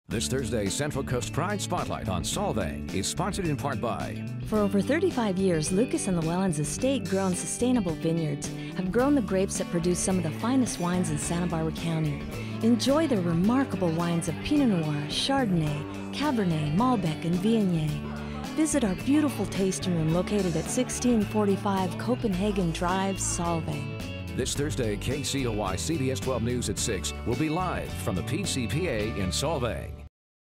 This Thursday, Central Coast Pride Spotlight on Solvang is sponsored in part by... For over 35 years, Lucas and Lewellyn's estate-grown sustainable vineyards have grown the grapes that produce some of the finest wines in Santa Barbara County. Enjoy their remarkable wines of Pinot Noir, Chardonnay, Cabernet, Malbec, and Viognier. Visit our beautiful tasting room located at 1645 Copenhagen Drive, Solvang. This Thursday, KCOY CBS 12 News at 6 will be live from the PCPA in Solvang.